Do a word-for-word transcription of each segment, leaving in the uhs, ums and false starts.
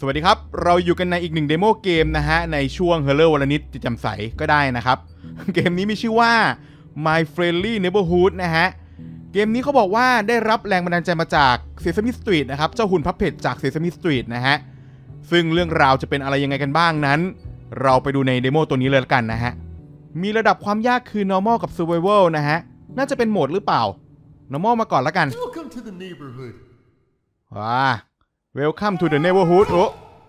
สวัสดีครับเราอยู่กันในอีกหนึ่งเดโมเกมนะฮะในช่วง Hello วันละนิดจะจำใสก็ได้นะครับเกมนี้มีชื่อว่า My Friendly Neighborhood นะฮะเกมนี้เขาบอกว่าได้รับแรงบันดาลใจมาจาก Sesame Street นะครับเจ้าหุ่นพับเพจจาก Sesame Street นะฮะซึ่งเรื่องราวจะเป็นอะไรยังไงกันบ้างนั้นเราไปดูในเดโมตัวนี้เลยละกันนะฮะมีระดับความยากคือ normal กับ survival นะฮะน่าจะเป็นโหมดหรือเปล่า normal มาก่อนละกัน Welcome to the neighborhood ว้า Welcome to the neighborhood โอ้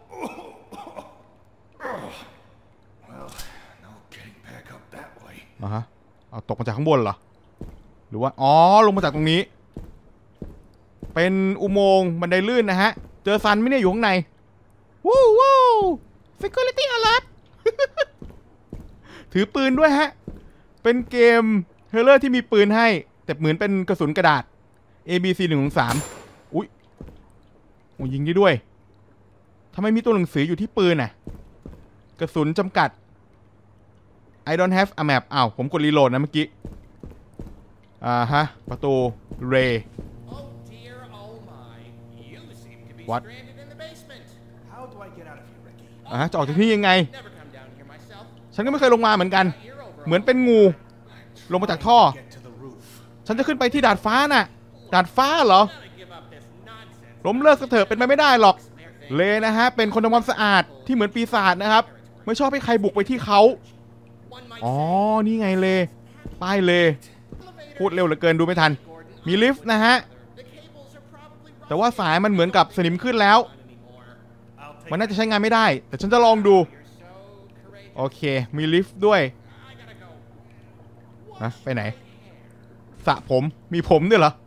Well, no getting back up that way อ่ะฮะเอาตกมาจากข้างบนเหรอหรือว่าอ๋อลงมาจากตรงนี้เป็นอุโมงค์บันไดลื่นนะฮะเจอซันไหมเนี่ยอยู่ข้างในวู้วู้ security alert ถือปืนด้วยฮะเป็นเกมเฮลเลอร์ที่มีปืนให้แต่เหมือนเป็นกระสุนกระดาษ A B C หนึ่ง สอง สามอุ้ยโอ้ยิงได้ด้วยทำไมมีตัวหนังสืออยู่ที่ปืนน่ะกระสุนจำกัด I don't have a map อ้าวผมกดรีโหลดนะเมื่อกี้อ่าฮะประตูเรย์ What อ่าจะออกจากที่ยังไงฉันก็ไม่เคยลงมาเหมือนกันเหมือนเป็นงูลงมาจากท่อฉันจะขึ้นไปที่ดาดฟ้าน่ะดาดฟ้าเหรอล้มเลิกซะเถอะเป็นไปไม่ได้หรอกเลนะฮะเป็นคนทำความสะอาดที่เหมือนปีศาจนะครับไม่ชอบให้ใครบุกไปที่เขาอ๋อนี่ไงเลป้ายเลพูดเร็วเหลือเกินดูไม่ทันมีลิฟต์นะฮะแต่ว่าสายมันเหมือนกับสนิมขึ้นแล้วมันน่าจะใช้งานไม่ได้แต่ฉันจะลองดูโอเคมีลิฟต์ด้วยนะไปไหนสระผมมีผมด้วยเหรอ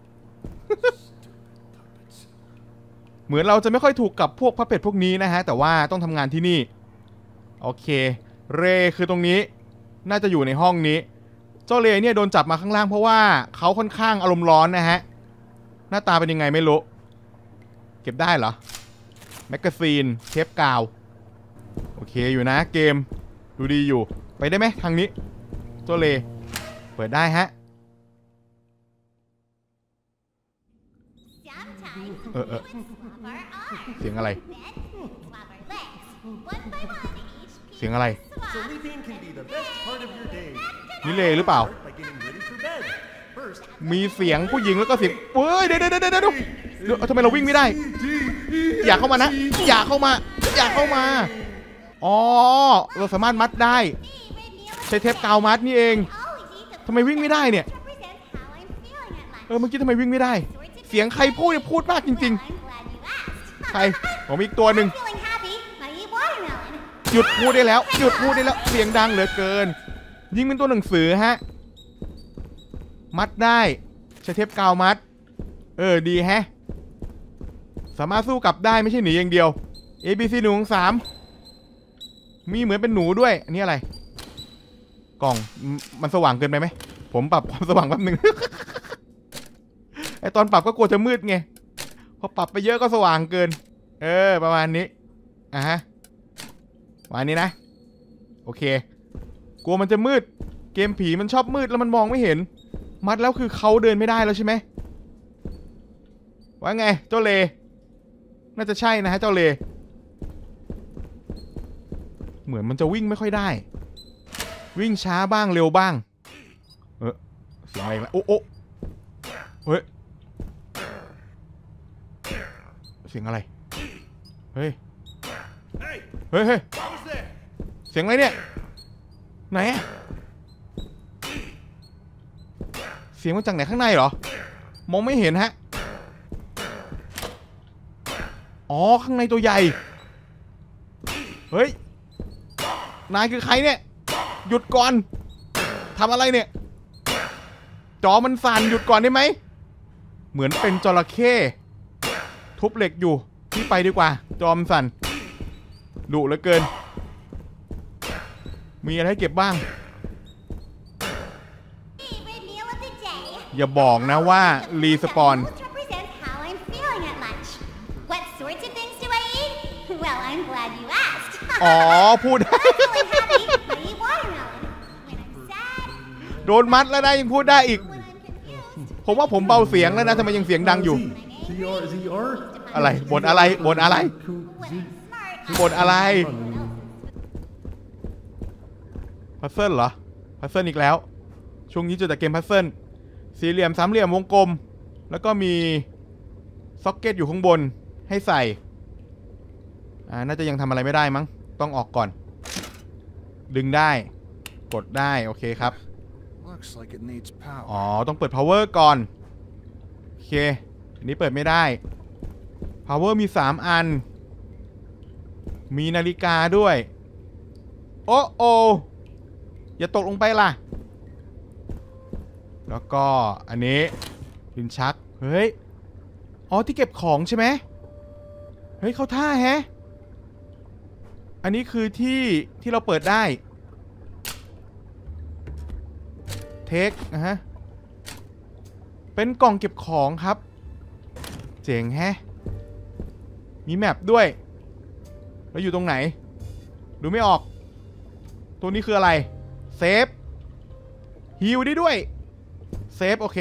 เหมือนเราจะไม่ค่อยถูกกับพวกพับเพจพวกนี้นะฮะแต่ว่าต้องทำงานที่นี่โอเคเรคือตรงนี้น่าจะอยู่ในห้องนี้เจ้าเรเนี่ยโดนจับมาข้างล่างเพราะว่าเขาค่อนข้างอารมณ์ร้อนนะฮะหน้าตาเป็นยังไงไม่รู้เก็บได้เหรอแมกกาซีนเทปกาวโอเคอยู่นะเกมดูดีอยู่ไปได้ไหมทางนี้เจ้าเรเปิดได้ฮะเออเออเสียงอะไรเสียงอะไรนี่เลหรือเปล่ามีเสียงผู้หญิงแล้วก็เสียงเฮ้ยเดี๋ยวเดี๋ยวเดี๋ยวเดี๋ยวทำไมเราวิ่งไม่ได้อยากเข้ามานะอยากเข้ามาอยากเข้ามาอ๋อเราสามารถมัดได้ใช้เทปกาวมัดนี่เองทำไมวิ่งไม่ได้เนี่ยเออเมื่อกี้ทำไมวิ่งไม่ได้เสียงใครพูดเนี่ยพูดมากจริงๆใครผมอีกตัวหนึ่งหยุดพูดได้แล้วหยุดพูดได้แล้วเสียงดังเหลือเกินยิงเป็นตัวหนังสือฮะมัดได้ใช้เทปกาวมัดเออดีแฮะสามารถสู้กลับได้ไม่ใช่หนีอย่างเดียว A B C หนึ่ง สามมีเหมือนเป็นหนูด้วยอันนี้อะไรกล่องมันสว่างเกินไปไหมผมปรับความสว่างแป๊บนึง ไอตอนปรับก็กลัวจะมืดไงพอปรับไปเยอะก็สว่างเกินเออประมาณนี้อ่ะฮะประมาณนี้นะโอเคกลัวมันจะมืดเกมผีมันชอบมืดแล้วมันมองไม่เห็นมัดแล้วคือเขาเดินไม่ได้แล้วใช่ไหมว่าไงเจ้าเลน่าจะใช่นะฮะเจ้าเลเหมือนมันจะวิ่งไม่ค่อยได้วิ่งช้าบ้างเร็วบ้างเออเสียงอะไรมาโอ้โอ้เฮ้ยเสียงอะไรเฮ้ยเฮ้ยเฮ้ยเสียงอะไรเนี่ยไหนเสียงมาจากไหนข้างในเหรอมองไม่เห็นฮะอ๋อข้างในตัวใหญ่เฮ้ยนายคือใครเนี่ยหยุดก่อนทำอะไรเนี่ยจอมันสั่นหยุดก่อนได้ไหมเหมือนเป็นจระเข้ทุบเหล็กอยู่ที่ไปดีกว่าจอมสั่นดุเหลือเกินมีอะไรให้เก็บบ้างอย่าบอกนะว่ารีสปอนอ๋อพูดได้โดนมัดแล้วนะยังพูดได้อีกผมว่าผมเบาเสียงแล้วนะทำไมยังเสียงดังอยู่ อะไรบ่นอะไรบ่นอะไรข้างบนอะไรพัซเซิลเหรอพัซเซิลอีกแล้วช่วงนี้เจอแต่เกมพัซเซิลสี่เหลี่ยมสามเหลี่ยมวงกลมแล้วก็มีซ็อกเก็ตอยู่ข้างบนให้ใส่อ่าน่าจะยังทำอะไรไม่ได้มั้งต้องออกก่อนดึงได้กดได้โอเคครับ Looks like it needs power. อ๋อต้องเปิด power ก่อนโอเคอันนี้เปิดไม่ได้ power มีสามอันมีนาฬิกาด้วยโอ้โออย่าตกลงไปล่ะแล้วก็อันนี้ลิ้นชักเฮ้ยอ๋อที่เก็บของใช่ไหมเฮ้ยเข้าท่าแฮะอันนี้คือที่ที่เราเปิดได้เทคนะฮะเป็นกล่องเก็บของครับเจ๋งแฮะมีแมปด้วยแล้วอยู่ตรงไหนดูไม่ออกตัวนี้คืออะไรเซฟฮิวได้ด้วยเซฟโอเค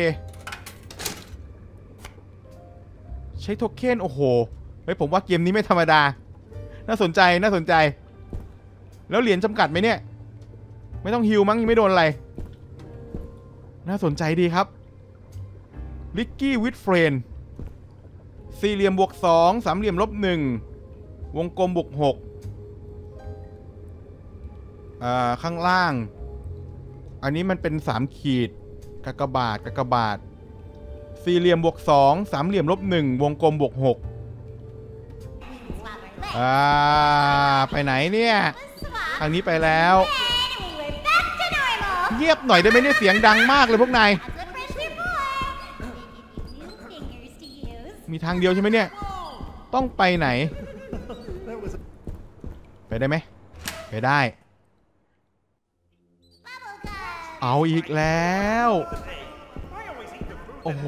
ใช้โทเค็นโอ้โหเฮ้ยผมว่าเกมนี้ไม่ธรรมดาน่าสนใจน่าสนใจแล้วเหรียญจำกัดไหมเนี่ยไม่ต้องฮิวมั้งยังไม่โดนอะไรน่าสนใจดีครับลิกกี้วิดเฟรนสี่เหลี่ยมบวกสองสามเหลี่ยมลบหนึ่งวงกลมบวกหกอ่าข้างล่างอันนี้มันเป็นสามขีดกากบาทกากบาทสี่เหลี่ยมบวกสองสามเหลี่ยมลบหนึ่งวงกลมบวกหกอ่าไปไหนเนี่ยทางนี้ไปแล้วเงียบหน่อยได้ไหมเนี่ยเสียงดังมากเลยพวกนายมีทางเดียวใช่ไหมเนี่ยต้องไปไหนไปได้ไหมไปได้เอาอีกแล้วโอ้โห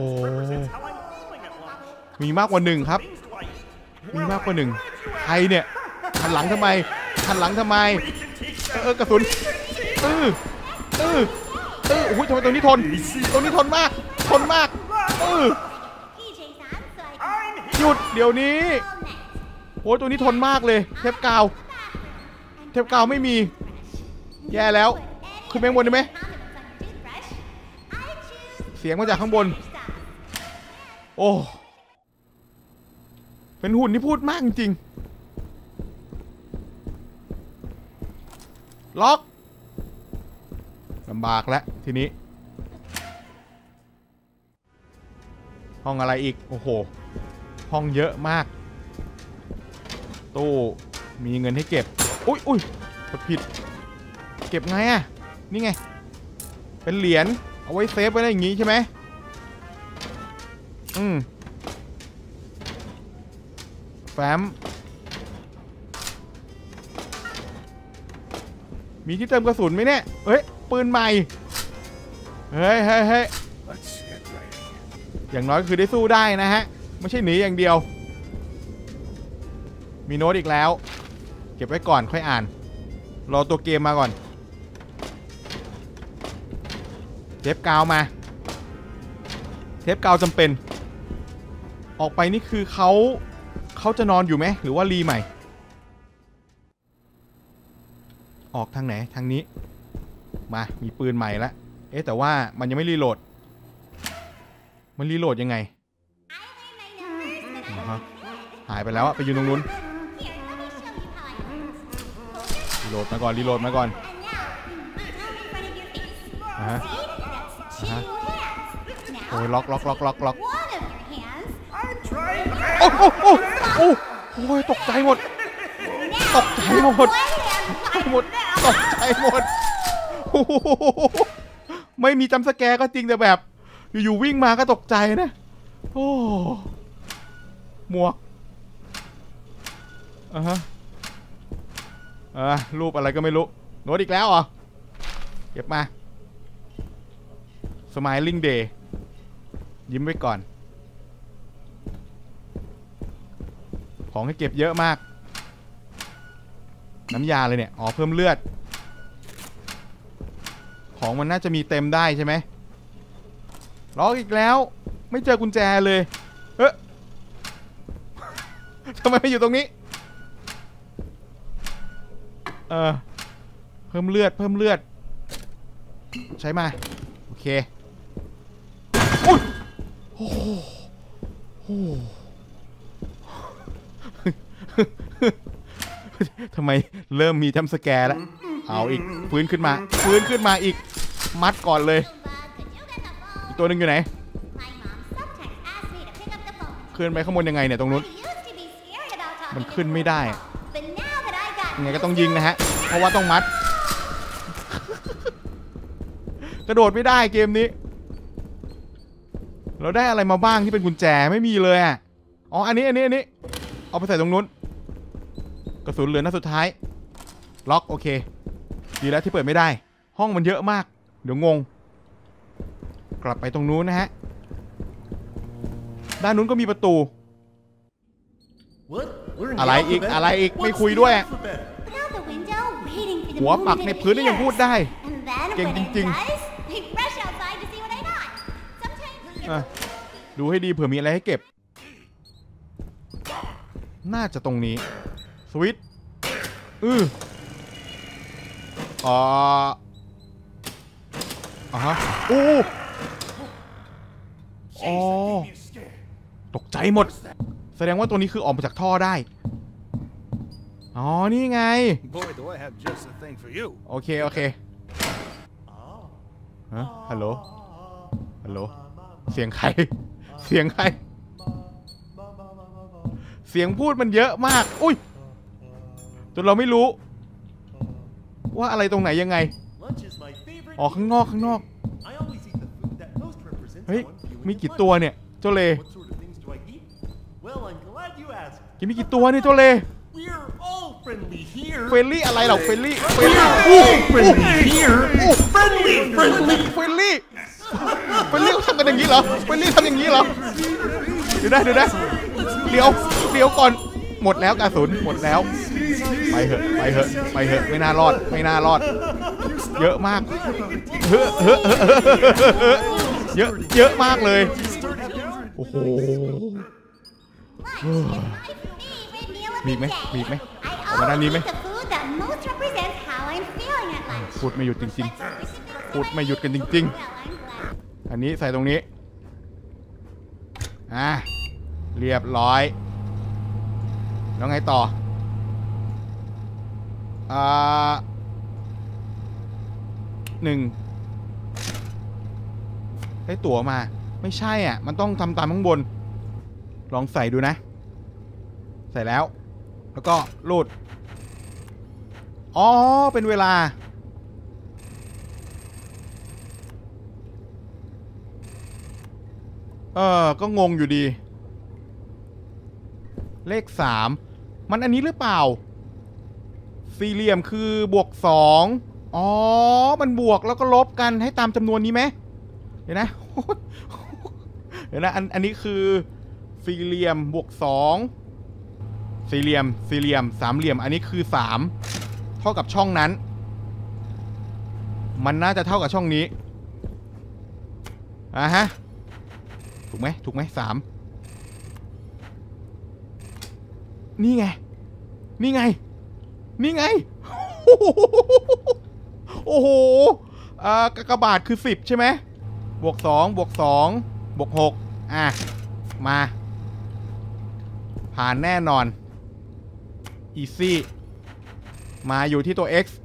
มีมากกว่าหนึ่งครับมีมากกว่าหนึ่งใครเนี่ยหันหลังทำไมหันหลังทำไมเออกระสุนเออเออเออโอ้ยทำไมตรงนี้ทนตรงนี้ทนมากทนมากเออหยุดเดี๋ยวนี้โอ้ยตัวนี้ทนมากเลยเทปกาวเทปกาวไม่มีแย่แล้วขึ้นไปข้างบนได้ไหมเสียงมาจากข้างบนโอ้เป็นหุ่นที่พูดมากจริงล็อกลำบากแล้วทีนี้ห้องอะไรอีกโอ้โหห้องเยอะมากตู้มีเงินให้เก็บอุ้ยอุ้ยกดผิดเก็บไงอะนี่ไงเป็นเหรียญเอาไว้เซฟไว้ได้อย่างงี้ใช่ไหมอืมแฟ้มมีที่เติมกระสุนไหมเนี่ยเฮ้ยปืนใหม่เฮ้ยเฮ้ยเฮ้ยอย่างน้อยคือได้สู้ได้นะฮะไม่ใช่หนีอย่างเดียวมีโน้ตอีกแล้วเก็บไว้ก่อนค่อยอ่านรอตัวเกมมาก่อนเทปกาวมาเทปกาวจำเป็นออกไปนี่คือเขาเขาจะนอนอยู่ไหมหรือว่ารีใหม่ออกทางไหนทางนี้มามีปืนใหม่แล้วเอ๊ะแต่ว่ามันยังไม่รีโหลดมันรีโหลดยังไงหายไปแล้วอะไปยืนตรงนู้นรีโหลดมาก่อนรีโหลดมาก่อนอ่าฮะอ่าฮะโอ้ยล็อกล็อกล็อกล็อกล็อกโอ้โหโอ้โหโอ้ยตกใจหมดตกใจหมดตกใจหมดตกใจหมดไม่มีจัมป์สแกร์ก็จริงแต่แบบอยู่ๆวิ่งมาก็ตกใจนะโอ้หมวกอ่ะฮะอ่ารูปอะไรก็ไม่รู้โน้ตอีกแล้วเหรอเก็บมา Smiling Day ยิ้มไว้ก่อนของให้เก็บเยอะมากน้ำยาเลยเนี่ยอ๋อเพิ่มเลือดของมันน่าจะมีเต็มได้ใช่ไหมล็อกอีกแล้วไม่เจอกุญแจเลยเฮ้ยทำไมไม่อยู่ตรงนี้เออเพิ่มเลือดเพิ่มเลือดใช้มาโอเคโอ้ยโอ้โหทำไมเริ่มมีจัมป์สแกร์แล้วเอาอีกฟื้นขึ้นมาฟื้นขึ้นมาอีกมัดก่อนเลยอีกตัวหนึ่งอยู่ไหนขึ้นไปข้างบนยังไงเนี่ยตรงนู้นมันขึ้นไม่ได้ยังไงก็ต้องยิงนะฮะเพราะว่าต้องมัดกระโดดไม่ได้เกมนี้เราได้อะไรมาบ้างที่เป็นกุญแจไม่มีเลยอ่ะอ๋ออันนี้อันนี้อันนี้เอาไปใส่ตรงนู้นกระสุนเหลือนัดสุดท้ายล็อกโอเคดีแล้วที่เปิดไม่ได้ห้องมันเยอะมากเดี๋ยวงงกลับไปตรงนู้นนะฮะด้านนู้นก็มีประตูอะไรอีกอะไรอีกไม่คุยด้วยหัวปักในพื้นนี่ยังพูดได้เก่งจริงๆดูให้ดีเผื่อมีอะไรให้เก็บน่าจะตรงนี้สวิตช์อืออ๋ออ่ะฮะโอ้อ๋อตกใจหมดแสดงว่าตัวนี้คือออกมาจากท่อได้อ๋อนี่ไงโอเคโอเคฮะฮัลโหลฮัลโหลเสียงใครเสียงใครเสียงพูดมันเยอะมากอุ้ยจนเราไม่รู้ว่าอะไรตรงไหนยังไงอ๋อข้างนอกข้างนอกเฮ้ยมีกี่ตัวเนี่ยเจ้าเล่กินมีกี่ตัวเนี่ยเจ้าเล่เฟรนลี่อะไรหรอเฟรนลี่เฟรนลี่โอ้เฟรนลี่เฟรนลี่เฟรนลี่เฟรนลี่เฟรนลี่ทำกันอย่างนี้เหรอเฟรนลี่ทำอย่างนี้เหรอเดี๋ยวนะเดี๋ยวนะเดี๋ยวเดี๋ยวก่อนหมดแล้วกระสุนหมดแล้วไปเถอะไปเถอะไปเถอะไม่น่ารอดไม่น่ารอดเยอะมากเฮ้อเฮ้อเยอะเยอะมากเลยโอ้โหมีไหมมีไหมออกมาด้านนี้ไหมพูดไม่หยุดจริงๆพูดไม่หยุดกันจริงๆอันนี้ใส่ตรงนี้อ่ะเรียบร้อยแล้วไงต่ออ่าหนึ่งได้ตั๋วมาไม่ใช่อ่ะมันต้องทำตามข้างบนลองใส่ดูนะใส่แล้วแล้วก็รูดอ๋อเป็นเวลาเออก็งงอยู่ดีเลขสามมันอันนี้หรือเปล่าสี่เหลี่ยมคือบวกสองอ๋อมันบวกแล้วก็ลบกันให้ตามจำนวนนี้ไหมเดี๋ยวนะเดี๋ยวนะอันอันนี้คือสี่เหลี่ยมบวกสองสี่เหลี่ยมสี่เหลี่ยมสามเหลี่ยมอันนี้คือสามเท่ากับช่องนั้นมันน่าจะเท่ากับช่องนี้อ่ะฮะถูกไหมถูกไหมสามนี่ไงนี่ไงนี่ไงโอ้โหอ่ากากบาทคือสิบใช่ไหมบวกสองบวกสองบวกหกอ่ะมาผ่านแน่นอน easy มาอยู่ที่ตัว x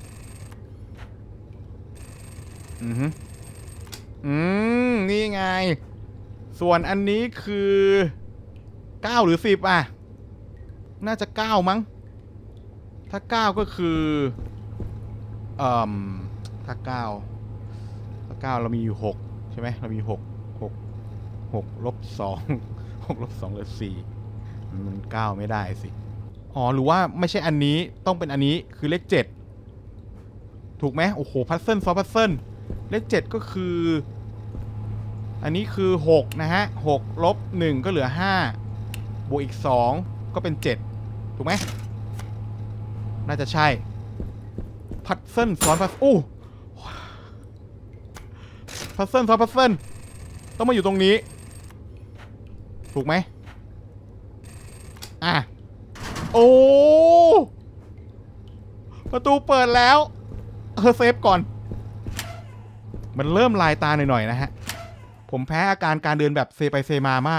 อือฮึอืมนี่ไงส่วนอันนี้คือเก้าหรือสิบอ่ะน่าจะเก้ามั้งถ้าเก้าก็คือเอ่อถ้าเก้าถ้าเก้าเรามีอยู่หกใช่ไหมเรามีหกหกหกลบสองหกลบสองเหลือสี่มันเก้าไม่ได้สิอ๋อหรือว่าไม่ใช่อันนี้ต้องเป็นอันนี้คือเลขเจ็ดถูกไหมโอ้โหพัซเซิลซอฟพัซเซิลเลขเจ็ดก็คืออันนี้คือหกนะฮะหกลบหนึ่งก็เหลือห้าบวกอีกสองก็เป็นเจ็ดถูกไหมน่าจะใช่พัซเซิลซ้อนพัซอู้พัซเซิลซ้อนพัซเซิลต้องมาอยู่ตรงนี้ถูกไหมอ่ะโอ้พัประตูเปิดแล้วเออเซฟก่อนมันเริ่มลายตาหน่อยๆนะฮะผมแพ้อาการการเดินแบบเซไปเซมามาก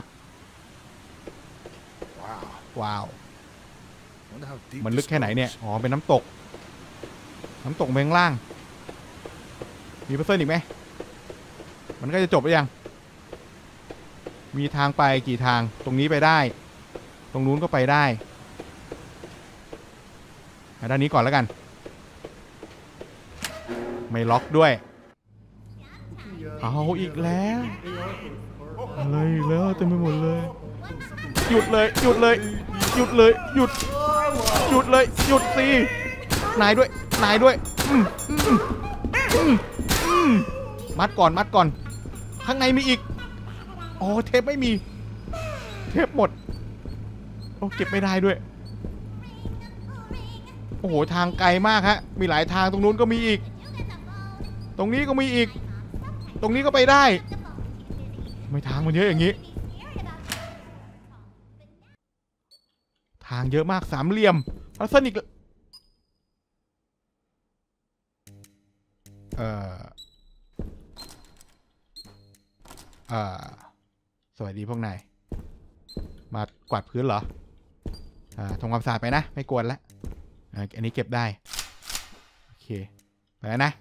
ว้าวมันลึกแค่ไหนเนี่ยอ๋อเป็นน้ำตกน้ำตกเมงล่างมีเพอร์เซนต์อีกไหมมันก็จะจบหรือยังมีทางไปกี่ทางตรงนี้ไปได้ตรงนู้นก็ไปได้ด้านนี้ก่อนแล้วกันไม่ล็อกด้วยเอาอีกแล้วอะไรอีกแล้วเต็มไปหมดเลยหยุดเลยหยุดเลยหยุดเลยหยุดหยุดเลยหยุดสินายด้วยนายด้วยอืมอืมอืมอืมมัดก่อนมัดก่อนข้างในมีอีกโอ้เทปไม่มีเทปหมดโอ้เก็บไม่ได้ด้วยโอ้โหทางไกลมากฮะมีหลายทางตรงนู้นก็มีอีกตรงนี้ก็มีอีกตรงนี้ก็ไปได้ไม่ทางมันเยอะอย่างนี้ทางเยอะมากสามเหลี่ยมพัซเซิลอีกเอ่อเอ่อสวัสดีพวกนายมากวาดพื้นเหรออ่าทำความสะอาดไปนะไม่กวนแล้วอันนี้เก็บได้โอเคไปแล้วนะ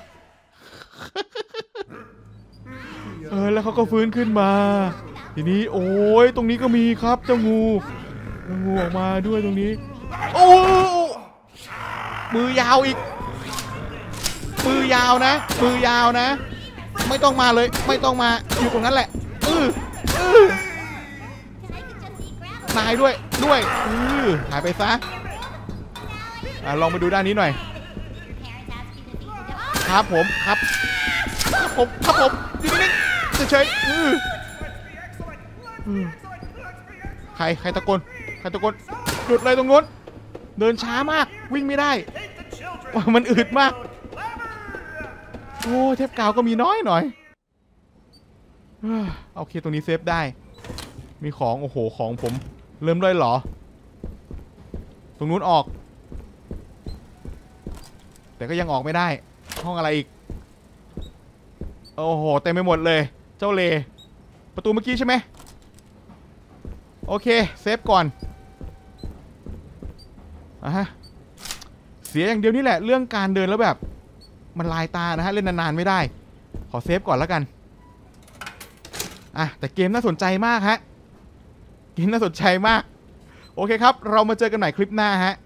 เออแล้วเขาก็ฟื้นขึ้นมาทีนี้โอ้ยตรงนี้ก็มีครับเจ้างูเจ้างูออกมาด้วยตรงนี้โอ้มือยาวอีกมือยาวนะมือยาวนะไม่ต้องมาเลยไม่ต้องมาอยู่ตรงนั้นแหละอืออือนายด้วยด้วยอือหายไปซะอ่ะลองมาดูด้านนี้หน่อยครับผมครับครับผมครับผมอยู่นิ่งๆเฉยๆอือใครใครตะโกนใครตะโกนหยุดเลยตรงนู้นเดินช้ามากวิ่งไม่ได้มันอืดมากโอ้เทปกาวก็มีน้อยหน่อยโอเคตรงนี้เซฟได้มีของโอ้โหของผมเริ่มด้วยเหรอตรงนู้นออกแต่ก็ยังออกไม่ได้ห้องอะไรอีกโอ้โหเต็มไปหมดเลยเจ้าเลประตูเมื่อกี้ใช่ไหมโอเคเซฟก่อนอ่ะฮะเสียอย่างเดียวนี่แหละเรื่องการเดินแล้วแบบมันลายตานะฮะเล่นนานๆไม่ได้ขอเซฟก่อนแล้วกันอ่ะแต่เกมน่าสนใจมากฮะเกมน่าสนใจมากโอเคครับเรามาเจอกันใหม่คลิปหน้าฮะ